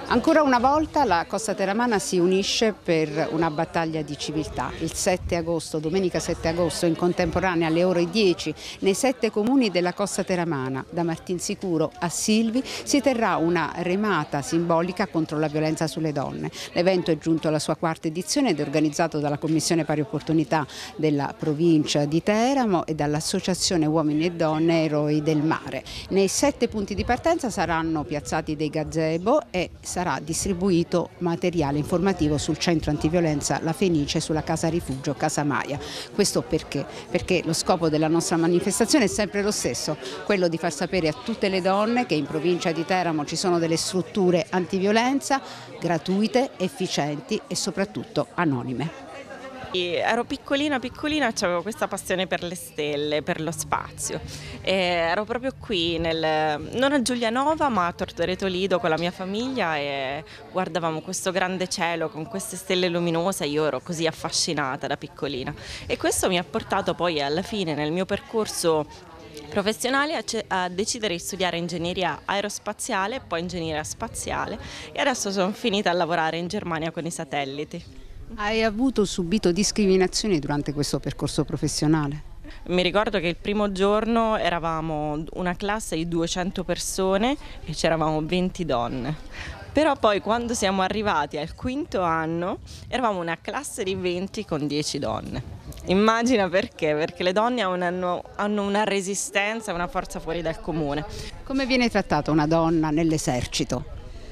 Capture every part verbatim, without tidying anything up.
Ancora una volta la Costa Teramana si unisce per una battaglia di civiltà. Il sette agosto, domenica sette agosto, in contemporanea alle ore dieci, nei sette comuni della Costa Teramana, da Martinsicuro a Silvi, si terrà una remata simbolica contro la violenza sulle donne. L'evento è giunto alla sua quarta edizione ed è organizzato dalla Commissione Pari Opportunità della provincia di Teramo e dall'Associazione Uomini e Donne Eroi del Mare. Nei sette punti di partenza saranno piazzati dei gazebo e sarà distribuito materiale informativo sul centro antiviolenza La Fenice, sulla casa rifugio Casa Maia. Questo perché? Perché lo scopo della nostra manifestazione è sempre lo stesso, quello di far sapere a tutte le donne che in provincia di Teramo ci sono delle strutture antiviolenza gratuite, efficienti e soprattutto anonime. Ero piccolina piccolina, avevo questa passione per le stelle, per lo spazio. E ero proprio qui, nel, non a Giulianova ma a Tortoreto Lido con la mia famiglia, e guardavamo questo grande cielo con queste stelle luminose. Io ero così affascinata da piccolina e questo mi ha portato poi alla fine nel mio percorso professionale a, a decidere di studiare ingegneria aerospaziale, poi ingegneria spaziale, e adesso sono finita a lavorare in Germania con i satelliti. Hai avuto subito discriminazioni durante questo percorso professionale? Mi ricordo che il primo giorno eravamo una classe di duecento persone e c'eravamo venti donne. Però poi quando siamo arrivati al quinto anno eravamo una classe di venti con dieci donne. Immagina perché, perché le donne hanno, hanno una resistenza, una forza fuori dal comune. Come viene trattata una donna nell'esercito?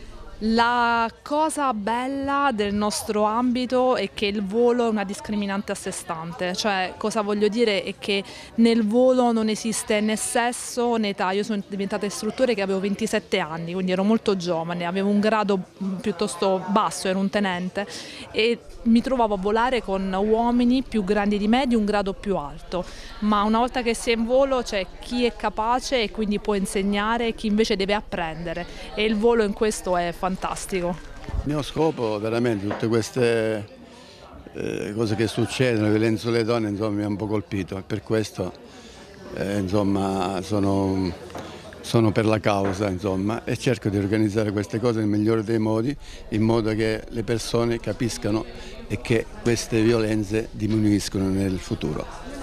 La cosa bella del nostro ambito è che il volo è una discriminante a sé stante, cioè cosa voglio dire è che nel volo non esiste né sesso né età. Io sono diventata istruttore che avevo ventisette anni, quindi ero molto giovane, avevo un grado piuttosto basso, ero un tenente e mi trovavo a volare con uomini più grandi di me di un grado più alto, ma una volta che si è in volo c'è chi è capace e quindi può insegnare e chi invece deve apprendere, e il volo in questo è fantastico. Fantastico. Il mio scopo veramente tutte queste eh, cose che succedono, la violenza sulle donne, insomma, mi ha un po' colpito, e per questo eh, insomma, sono, sono per la causa, insomma, e cerco di organizzare queste cose nel migliore dei modi, in modo che le persone capiscano e che queste violenze diminuiscono nel futuro.